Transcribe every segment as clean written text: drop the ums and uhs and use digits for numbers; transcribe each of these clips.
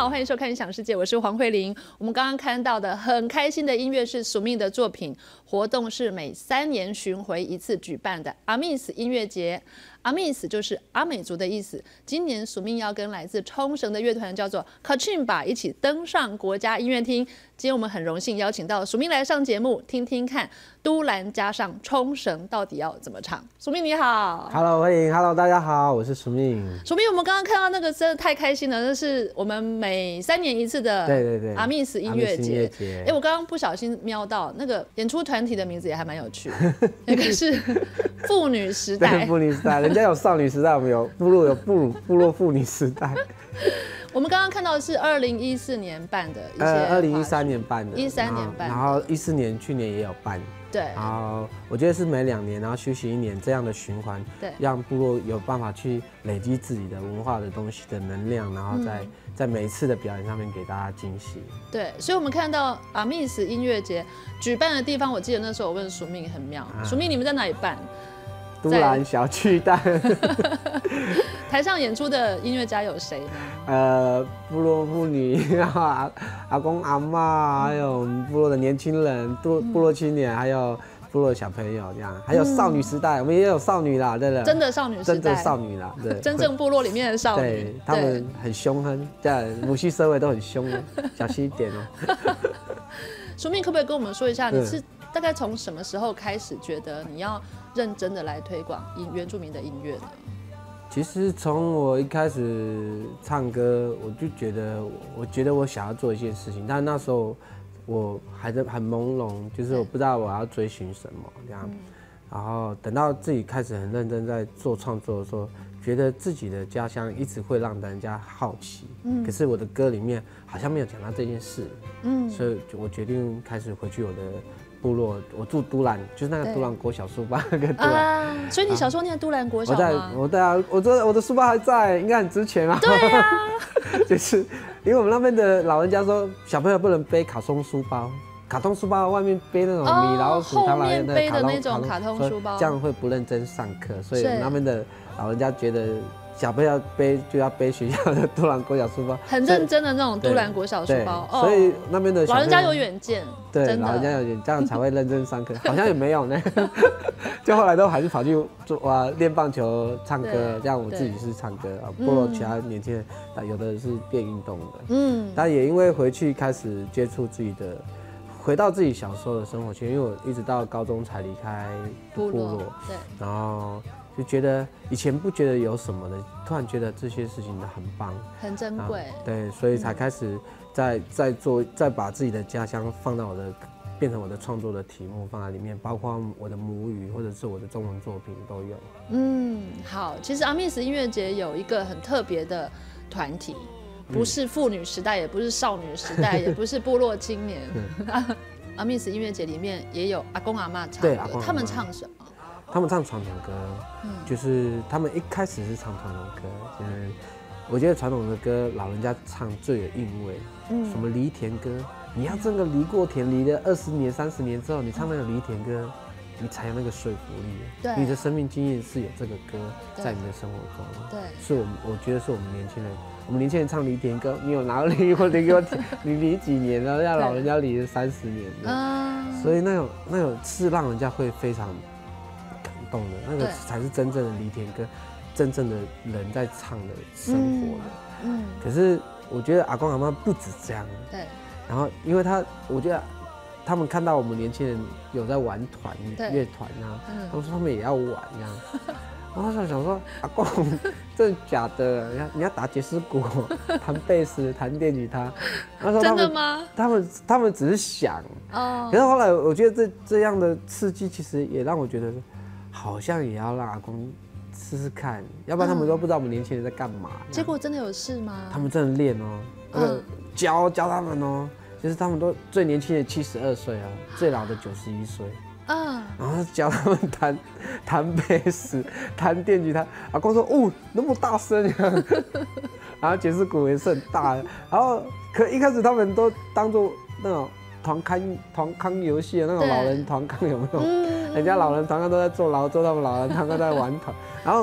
好，欢迎收看《音响世界》，我是黄慧玲。我们刚刚看到的很开心的音乐是署命的作品，活动是每3年巡回一次举办的阿密斯音乐节。阿密斯就是阿美族的意思。今年署命要跟来自冲绳的乐团叫做 Kachimba 一起登上国家音乐厅。今天我们很荣幸邀请到署命来上节目，听听看都兰加上冲绳到底要怎么唱。署命你好 ，Hello 慧玲 ，Hello 大家好，我是署命。 署命，我们刚刚看到那个真的太开心了，那是我们每3年一次的阿密斯音乐节。我刚刚不小心瞄到那个演出团体的名字也还蛮有趣的，那个是妇女时代。 妇女时代，人家有少女时代，我们有部落妇女时代。 我们刚刚看到的是2014年办的一些 ，2013年办的 ，13年办的， 然后14年去年也有办。 对， 然后我觉得是每2年，然后休息1年这样的循环， 对， 让部落有办法去累积自己的文化的东西的能量，然后在每一次的表演上面给大家惊喜。 对，所以我们看到阿密斯音乐节举办的地方，我记得那时候我问署命很妙，署命你们在哪里办？ 都兰小巨蛋。 台上演出的音乐家有谁呢？ 部落妇女，然后阿公阿嬷，还有我们部落的年轻人，部落青年，还有部落小朋友这样，还有少女时代，我们也有少女啦，对的， 真的少女时代， 真正少女啦，对， 真正部落里面的少女， 对，他们很凶狠，在母系社会都很凶哦，小心一点哦。 署命可不可以跟我们说一下，你是大概从什么时候开始觉得你要认真的来推广原住民的音乐呢？ 其实从我一开始唱歌，我就觉得我想要做一件事情，但那时候我还在很朦胧，就是我不知道我要追寻什么这样。然后等到自己开始很认真在做创作的时候，觉得自己的家乡一直会让人家好奇，可是我的歌里面好像没有讲到这件事，所以我决定开始回去我的部落，我住都兰，就是那个都兰国小书包那个都兰。 所以你小时候念都兰国小吗？ 我的书包还在，应该很值钱啊。 对啊， 就是因为我们那边的老人家说，小朋友不能背卡通书包，卡通书包外面背那种米老鼠、唐老鸭的那种卡通书包， 这样会不认真上课，所以我们那边的老人家觉得小朋友就要背学校的都兰国小书包， 很认真的那种都兰国小书包。 所以那边的老人家有远见， 对，老人家有远见，这样才会认真上课。好像也没有呢，就后来都还是跑去练棒球、唱歌，这样我自己是唱歌啊，部落其他年轻人有的是练运动的，但也因为回去开始接触自己的。回到自己小时候的生活圈，因为我一直到高中才离开部落， 对， 然后就觉得以前不觉得有什么的，突然觉得这些事情都很棒， 很珍贵， 对，所以才开始再把自己的家乡放到变成我的创作的题目放在里面，包括我的母语或者是我的中文作品都有。 好，其实阿密斯音乐节有一个很特别的团体。不是妇女时代，也不是少女时代，也不是部落青年。阿密斯音乐节里面也有阿公阿嬷唱歌，他们唱什么？ 他们唱传统歌，就是他们一开始是唱传统歌。我觉得传统的歌老人家唱最有韵味，什么犁田歌，你要这个犁过田，犁了20年、30年之后，你唱那个犁田歌，你才有那个说服力。 对， 你的生命经验是有这个歌在你的生活中。 对， 是我觉得是我们年轻人。我们年轻人唱犁田歌，你有哪个犁过田给我？你犁几年了？让老人家犁了30年了，所以那种是让人家会非常感动的，那个才是真正的犁田歌，真正的人在唱的生活的。可是我觉得阿公阿嬷不止这样， 对。 然后因为我觉得他们看到我们年轻人有在玩乐团啊，他们说他们也要玩这样。然后我想说，阿公，真的假的？你要打爵士鼓、弹贝斯、弹电吉他。 真的吗？ 他们只是想。可是后来我觉得这样的刺激，其实也让我觉得，好像也要让阿公试试看，要不然他们都不知道我们年轻人在干嘛。 结果真的有事吗？ 他们真的练哦，教他们哦，就是他们都最年轻的72岁啊，最老的91岁。然后教他们弹贝斯、弹电吉他。阿公说：“哦，那么大声呀！”然后爵士鼓也是很大的。然后可一开始他们都当做那种团康游戏的那种老人团康，有没有？人家老人团康都在坐牢，他们老人团康在玩团。然后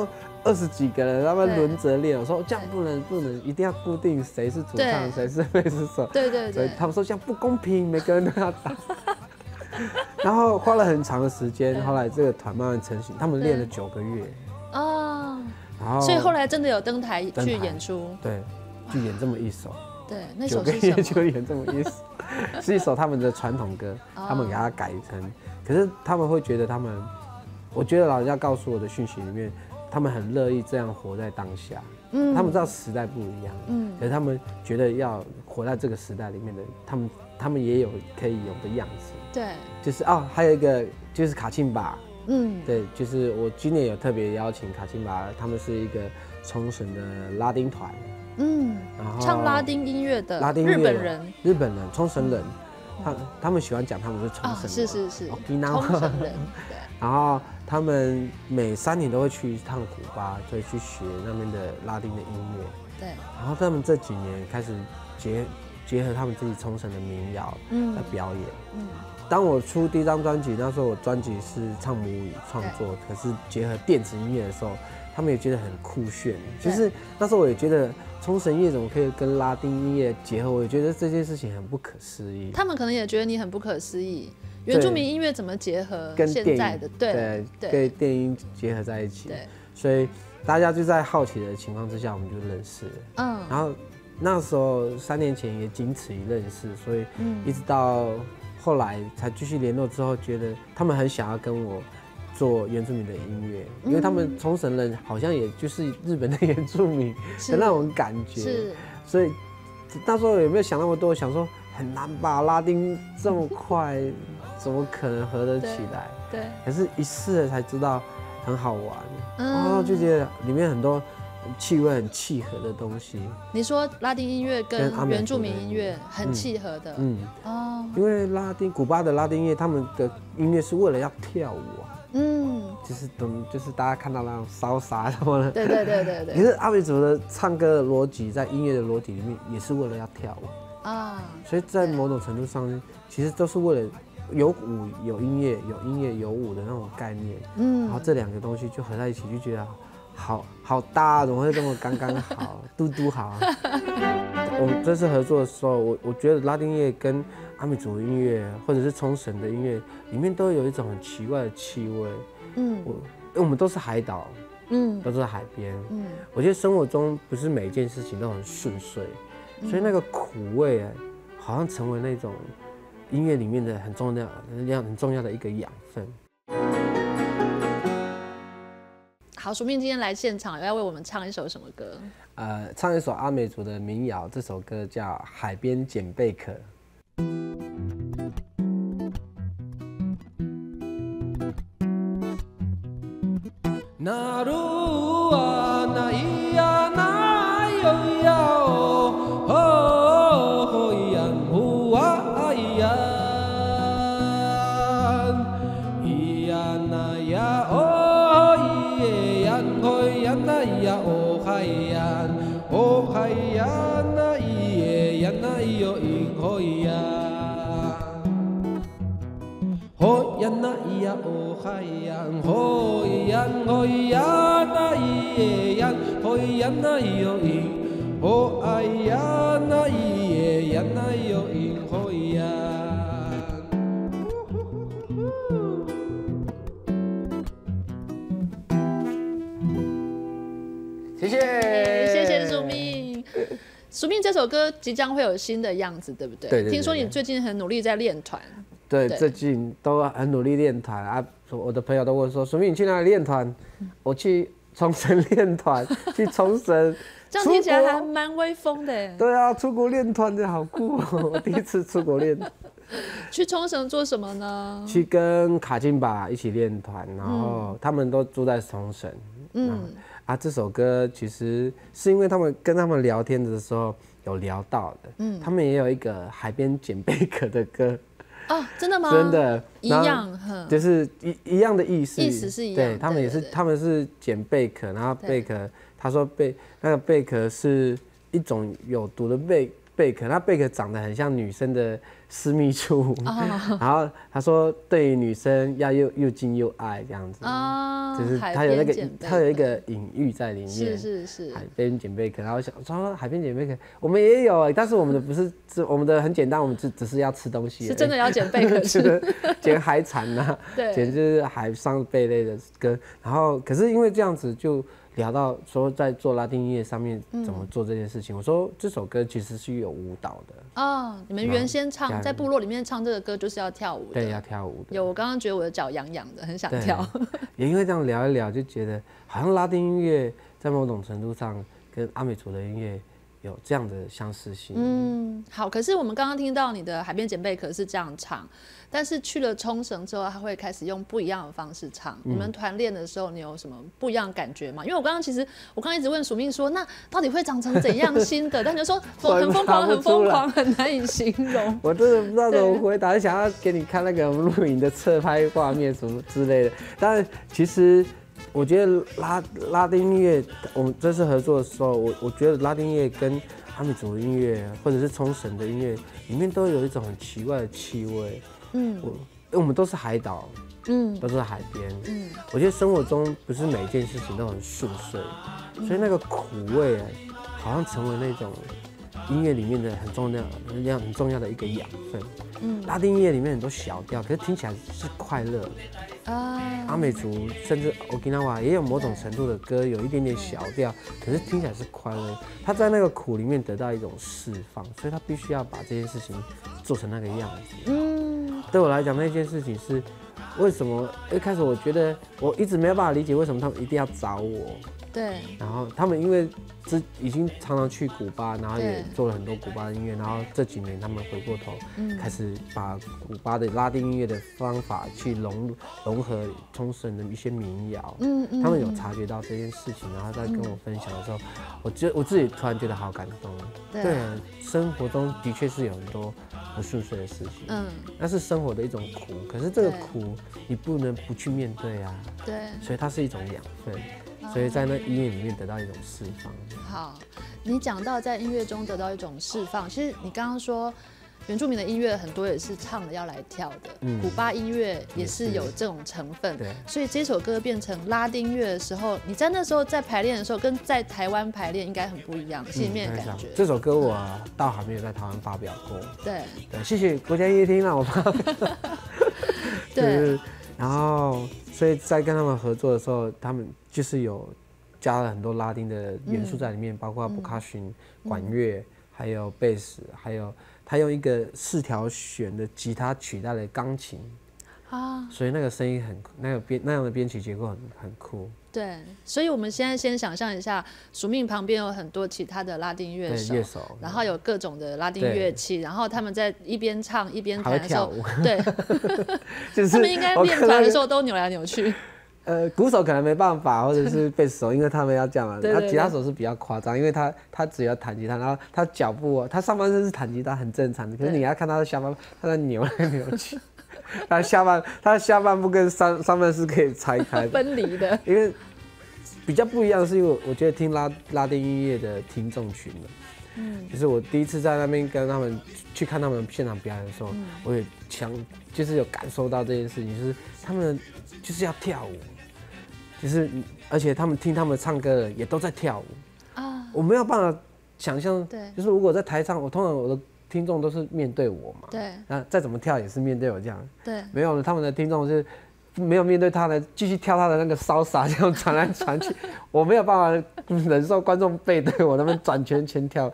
20几个人，他们轮着练。我说这样不能，一定要固定谁是主唱，谁是贝斯手。 对。 所以他们说这样不公平，每个人都要打。然后花了很长的时间，后来这个团慢慢成型，他们练了9个月。 哦。 然后， 所以后来真的有登台去演出。 对，就演这么一首。 对，那首 9个月就演这么一首，是一首他们的传统歌，他们给它改成。可是他们会觉得我觉得老人家告诉我的讯息里面，他们很乐意这样活在当下。他们知道时代不一样，可是他们觉得要活在这个时代里面的，他们也有可以有的样子。 对， 就是还有一个就是卡钦巴，对，就是我今年有特别邀请卡钦巴，他们是一个冲绳的拉丁团，然后唱拉丁音乐的日本人，冲绳人，他们喜欢讲他们是冲绳人， 是， 冲绳人，对。然后他们每3年都会去一趟古巴，所以去学那边的拉丁的音乐。 对。 然后他们这几年开始结合他们自己冲绳的民谣来表演。当我出第1张专辑，那时候我专辑是唱母语创作，可是结合电子音乐的时候，他们也觉得很酷炫。就是那时候我也觉得冲绳乐怎么可以跟拉丁音乐结合，我也觉得这件事情很不可思议。 他们可能也觉得你很不可思议。原住民音乐怎么结合跟现在的对跟电音结合在一起？对，所以大家就在好奇的情况之下，我们就认识了。然后那时候3年前也仅此一认识，所以一直到后来才继续联络之后，觉得他们很想要跟我做原住民的音乐，因为他们冲绳人好像也就是日本的原住民的那种感觉，所以那时候有没有想那么多？想说很难吧，拉丁这么快。怎么可能合得起来？对，可是一试了才知道很好玩，然后就觉得里面很多气味很契合的东西。 你说拉丁音乐跟原住民音乐很契合的， 因为古巴的拉丁乐，他们的音乐是为了要跳舞啊，就是大家看到那种骚洒什么的，对。可是阿美族的唱歌的逻辑，在音乐的逻辑里面，也是为了要跳舞啊，所以在某种程度上，其实都是为了。有舞有音乐，有音乐有舞的那种概念，然后这2个东西就合在一起，就觉得好搭，怎么会这么刚刚好，嘟好啊！我们这次合作的时候，我觉得拉丁乐跟阿美族音乐或者是冲绳的音乐里面都有一种很奇怪的气味，因为我们都是海岛，都是在海边，我觉得生活中不是每一件事情都很顺遂，所以那个苦味好像成为那种。音乐里面的很重要的一个养分。 好，淑敏今天来现场，要为我们唱一首什么歌？ 唱一首阿美族的民谣，这首歌叫《海边捡贝壳》。那鲁啊那咿呀那哟呀哦哦呀呼啊。 谢谢淑敏。淑敏这首歌即将会有新的样子，对不对？对。听说你最近很努力在练团。 对，最近都很努力练团啊！我的朋友都问说：“淑敏，你去哪里练团？”我去冲绳练团，去冲绳。 这样听起来还蛮威风的。 对啊，出国练团的好酷哦！我第一次出国练。 去冲绳做什么呢？ 去跟卡金巴一起练团，然后他们都住在冲绳。这首歌其实是因为跟他们聊天的时候有聊到的，他们也有一个海边捡贝壳的歌。 哦，真的吗？ 真的， 一样， 就是一样的意思， 意思是一样。 对，他们也是，他们是捡贝壳，然后贝壳，他说那个贝壳是一种有毒的贝壳，那贝壳长得很像女生的私密处，然后他说对于女生要又敬又爱这样子，就是他有一个隐喻在里面， 是海边捡贝壳，然后想说海边捡贝壳，我们也有但是我们的不是，我们的很简单，我们只是要吃东西， 是真的要捡贝壳吃， 捡海产啊，捡就是海上贝类的根，然后可是因为这样子就聊到说在做拉丁音乐上面怎么做这件事情，我说这首歌其实是有舞蹈的哦，你们原先唱在部落里面唱这个歌就是要跳舞的， 对，要跳舞的。 有，我刚刚觉得我的脚痒痒的，很想跳。 也因为这样聊一聊，就觉得好像拉丁音乐在某种程度上跟阿美族的音乐有这样的相似性。 好，可是我们刚刚听到你的海边捡贝壳是这样唱，但是去了冲绳之后，他会开始用不一样的方式唱。你们团练的时候，你有什么不一样的感觉吗？因为我刚刚一直问署命说，那到底会长成怎样新的？但你就说很疯狂，很疯狂，很难以形容。 我真的不知道怎么回答，想要给你看那个录影的侧拍画面什么之类的。但其实我觉得拉丁音乐，我们这次合作的时候，我觉得拉丁音乐跟阿美族的音乐，或者是冲绳的音乐，里面都有一种很奇怪的气味。因为我们都是海岛，都是海边。我觉得生活中不是每一件事情都很顺遂，所以那个苦味好像成为那种音乐里面的很重要的一个养分。拉丁音乐里面很多小调，可是听起来是快乐的。阿美族甚至 Okinawa 也有某种程度的歌，有一点点小调，可是听起来是快乐。他在那个苦里面得到一种释放，所以他必须要把这件事情做成那个样子。对我来讲，那件事情是为什么一开始我觉得我一直没有办法理解为什么他们一定要找我。 对。 然后他们因为已经常常去古巴，然后也做了很多古巴的音乐，然后这几年他们回过头，开始把古巴的拉丁音乐的方法去融合冲绳的一些民谣。他们有察觉到这件事情，然后在跟我分享的时候，我自己突然觉得好感动。对，生活中的确是有很多不顺遂的事情，那是生活的一种苦，可是这个苦你不能不去面对啊。 对， 所以它是一种养分。所以在那音乐里面得到一种释放。 好，你讲到在音乐中得到一种释放，其实你刚刚说原住民的音乐很多也是唱了要来跳的，古巴音乐也是有这种成分。对，所以这首歌变成拉丁乐的时候，你在那时候在排练的时候，跟在台湾排练应该很不一样，心里面的感觉。 这首歌我倒还没有在台湾发表过。 对， 谢谢国家音乐厅让我发表。对，然后所以在跟他们合作的时候，他们就是有加了很多拉丁的元素在里面，包括percussion、管乐，还有贝斯，还有他用一个4条弦的吉他取代了钢琴所以那个声音那样的编曲结构很酷。 对，所以我们现在先想象一下，署命旁边有很多其他的拉丁乐手，然后有各种的拉丁乐器，然后他们在一边唱一边弹的时候，对，就是他们应该练团的时候都扭来扭去。 鼓手可能没办法，或者是贝斯手，因为他们要这样嘛。然后吉他手是比较夸张，因为他只要弹吉他，然后他脚步他上半身是弹吉他很正常的，可是你要看他的下半，他在扭来扭去。他的下半部跟上半是可以拆开的， 分离的。 因为比较不一样的是，因为我觉得听拉丁音乐的听众群就是我第一次在那边跟他们去看他们现场表演的时候，我也就是有感受到这件事情，就是他们就是要跳舞，就是而且他们听他们唱歌的也都在跳舞我没有办法想象，就是如果在台上，通常我的听众都是面对我嘛， 对， 那再怎么跳也是面对我这样， 对， 没有他们的听众是没有面对他的，继续跳他的那个salsa，这样传来传去，我没有办法忍受观众背对我那边转圈圈跳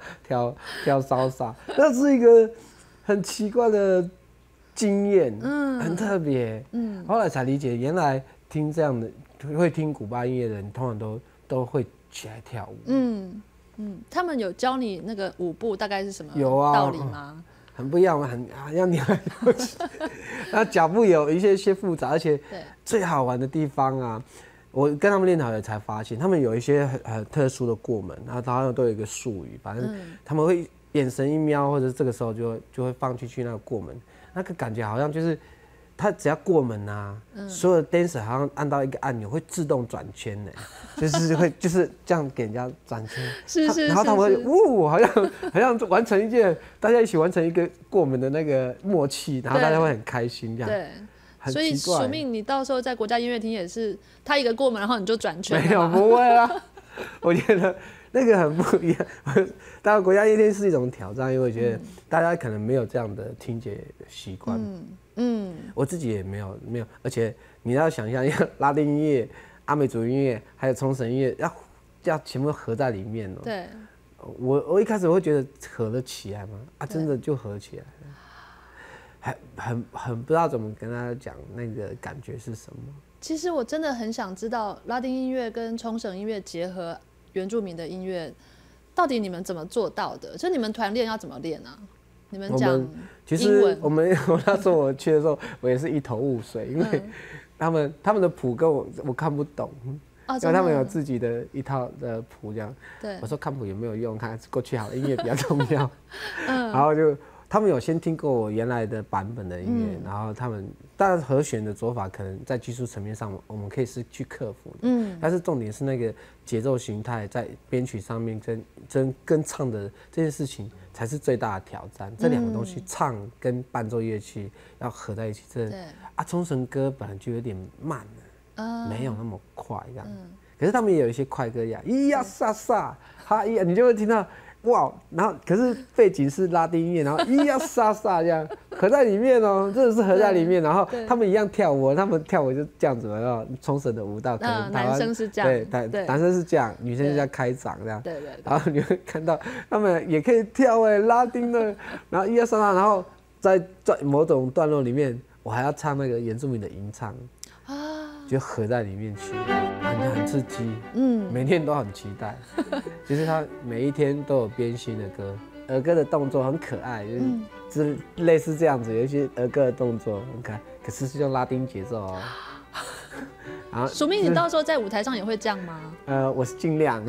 salsa，那是一个很奇怪的经验，很特别，后来才理解，原来听这样的会听古巴音乐的人，通常都会起来跳舞， 他们有教你那个舞步大概是什么道理吗？ 很不一样，要扭来扭去，那脚步有一些复杂，而且最好玩的地方啊，我跟他们练好了才发现，他们有一些很特殊的过门，然后他们都有一个术语，反正他们会眼神一瞄，或者这个时候就会放进去那个过门，那个感觉好像就是他只要过门啊，所有的 dancer 好像按到一个按钮会自动转圈呢，就是这样给人家转圈。 是然后他们会好像完成一件大家一起完成一个过门的那个默契，然后大家会很开心这样。 对。所以署命，你到时候在国家音乐厅也是，他一个过门，然后你就转圈。 没有，不会啊。我觉得那个很不一样。当然，国家音乐厅是一种挑战，因为我觉得大家可能没有这样的听觉习惯。我自己也没有，而且你要想象，拉丁音乐、阿美族音乐还有冲绳音乐，要全部合在里面哦。 对。 我一开始会觉得合得起来吗？啊，真的就合起来了。很不知道怎么跟大家讲那个感觉是什么。 其实我真的很想知道拉丁音乐跟冲绳音乐结合原住民的音乐，到底你们怎么做到的？就你们团练要怎么练啊？你们讲英文？ 其实我那时候我去的时候，我也是一头雾水，因为他们的谱跟我看不懂。因为他们有自己的一套的谱，这样。对。我说看谱有没有用？看过去好了，音乐比较重要。然后他们有先听过我原来的版本的音乐，然后当然和弦的做法可能在技术层面上我们可以是去克服的，但是重点是那个节奏形态在编曲上面跟唱的这件事情才是最大的挑战。这两个东西唱跟伴奏乐器要合在一起，冲绳歌本来就有点慢了，没有那么快这样。可是他们也有一些快歌呀，咿呀撒撒哈咿呀，你就会听到。哇，然后可是背景是拉丁音乐，然后咿呀撒撒这样合在里面哦，真的是合在里面。然后他们一样跳舞，他们跳舞就这样子嘛，冲绳的舞蹈可能台湾男生是这样， 对，男生是这样，女生是这样开掌这样。 对。 然后你会看到他们也可以跳拉丁的，然后咿呀撒撒，然后在某种段落里面，我还要唱那个原住民的吟唱。就合在里面去，很刺激，每天都很期待。其实他每一天都有编新的歌，儿歌的动作很可爱，就是类似这样子，有一些儿歌的动作很可爱，可是是用拉丁节奏哦。然后， 署命，你到时候在舞台上也会这样吗？ 我是尽量。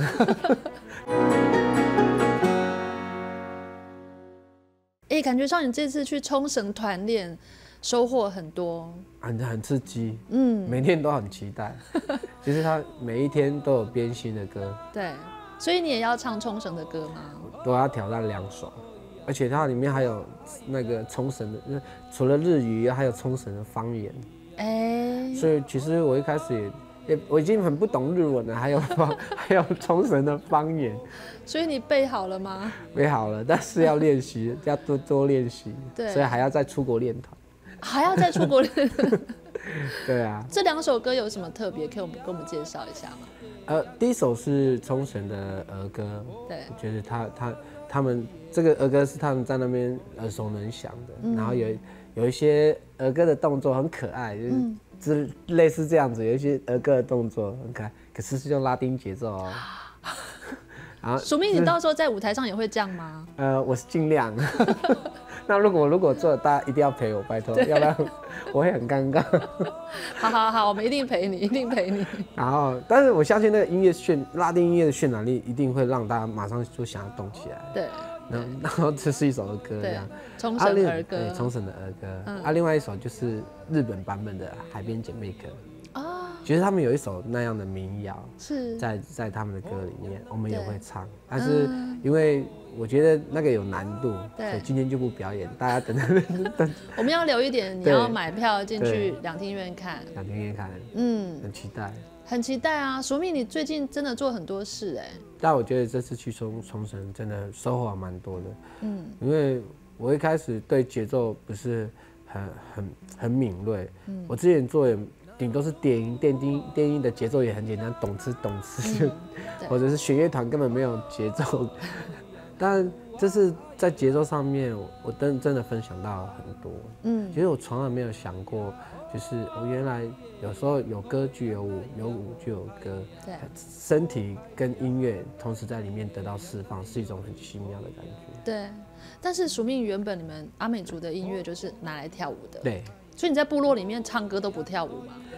感觉上你这次去冲绳团练。收获很多， 很刺激，每天都很期待。其实他每一天都有编新的歌， 对，所以你也要唱冲绳的歌吗？ 都要挑战2首，而且它里面还有那个冲绳的，除了日语，还有冲绳的方言。所以其实我一开始我已经很不懂日文了，还有冲绳的方言。 所以你背好了吗？ 背好了，但是要练习，要多练习。对，所以还要再出国练团。 还要再出国练？ 对啊。 这2首歌有什么特别？可以跟我们介绍一下吗？ 第一首是冲绳的儿歌， 对， 我觉得他们这个儿歌是他们在那边耳熟能详的，然后有一些儿歌的动作很可爱，就是类似这样子，有一些儿歌的动作很可爱，可是是用拉丁节奏哦。 署命，你到时候在舞台上也会这样吗？ 我是尽量。那如果做，大家一定要陪我，拜托，要不然我会很尴尬。 好，我们一定陪你，一定陪你。 然后，但是我相信那个拉丁音乐的渲染力一定会让大家马上就想要动起来。 对。 然后这是一首儿歌，这样。 冲绳儿歌。 对，冲绳的儿歌。另外一首就是日本版本的《海边姐妹歌》。其实他们有一首那样的民谣， 是在他们的歌里面，我们也会唱，但是因为我觉得那个有难度，所以今天就不表演，大家等。 我们要留一点，你要买票进去两厅院看。 两厅院看，很期待。 很期待啊！署命，你最近真的做很多事但我觉得这次去冲绳真的收获还蛮多的，因为我一开始对节奏不是很敏锐，我之前做也。顶多是电音的节奏也很简单，懂吃，或者是弦乐团根本没有节奏。但这是在节奏上面，我真的分享到很多。其实我从来没有想过，就是我原来有时候有歌就有舞，有舞就有歌，身体跟音乐同时在里面得到释放，是一种很奇妙的感觉。 对，但是署命原本你们阿美族的音乐就是拿来跳舞的。 对。 所以你在部落里面唱歌都不跳舞吗？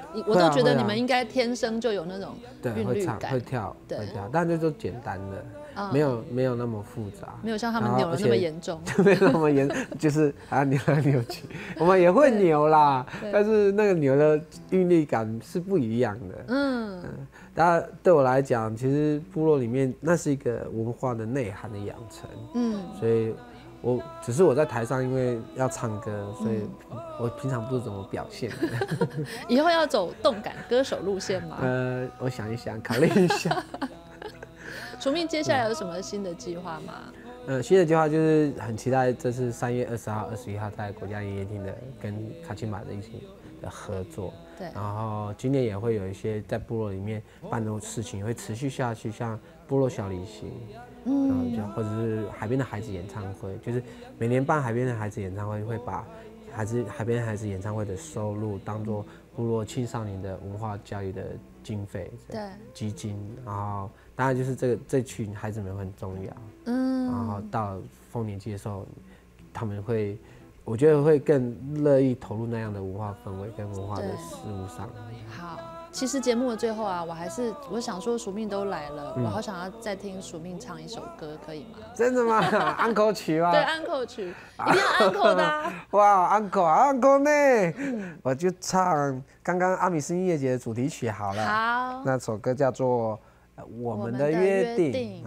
我都觉得你们应该天生就有那种对， 韵律感， 会跳，但就简单的，没有那么复杂， 没有像他们扭的那么严重， 没有那么严，就是还要扭来扭去。我们也会扭啦，但是那个扭的韵律感是不一样的。但对我来讲，其实部落里面那是一个文化的内涵的养成。所以只是我在台上，因为要唱歌，所以我平常不是怎么表现的。 以后要走动感歌手路线吗？ 我想一想，考虑一下。 楚命接下来有什么新的计划吗？ 新的计划就是很期待这次3月20号、21号在国家音乐厅的跟卡钦马的一起的合作。对。然后今年也会有一些在部落里面办的事情会持续下去，像部落小旅行，或者是海边的孩子演唱会，就是每年办海边的孩子演唱会，会把海边的孩子演唱会的收入当做部落青少年的文化教育的经费，基金。然后当然就是这群孩子们很重要。然后到丰年祭的时候，他们我觉得会更乐意投入那样的文化氛围跟文化的事物上。 好，其实节目的最后啊，我想说署命都来了，我好想要再听署命唱一首歌，可以吗？ 真的吗？安可曲吗？ 对，安可曲，一定要安可的啊。 哇，安可呢？我就唱刚刚阿米斯音乐节的主题曲好了。 好， 那首歌叫做《我们的约定》。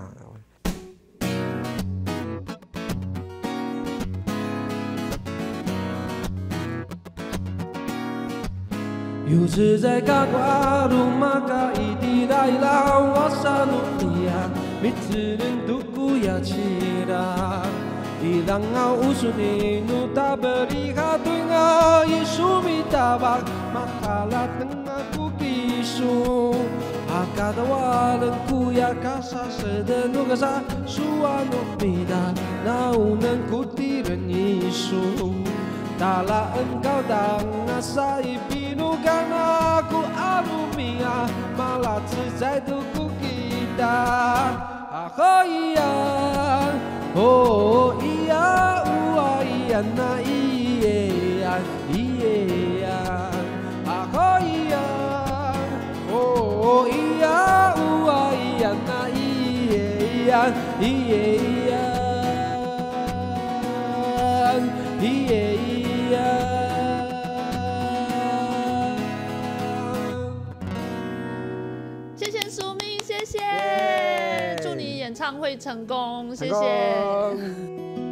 又是在卡瓦鲁玛卡伊蒂拉伊拉瓦萨努尼亚，米兹林杜古亚奇拉，伊朗奥乌苏尼努塔贝里哈顿啊，耶稣米达巴马卡拉登啊古基苏，阿卡达瓦伦库亚卡萨舍的努格萨苏阿努米达，那乌能古蒂人耶稣。Tala engkau dang asai pinukan aku alumia malah sejaituku kita. Oh iya, oh iya, iya na iya, iya. Oh iya, oh iya, iya na iya, iya, iya. 谢谢署命，谢谢，祝你演唱会成功，谢谢。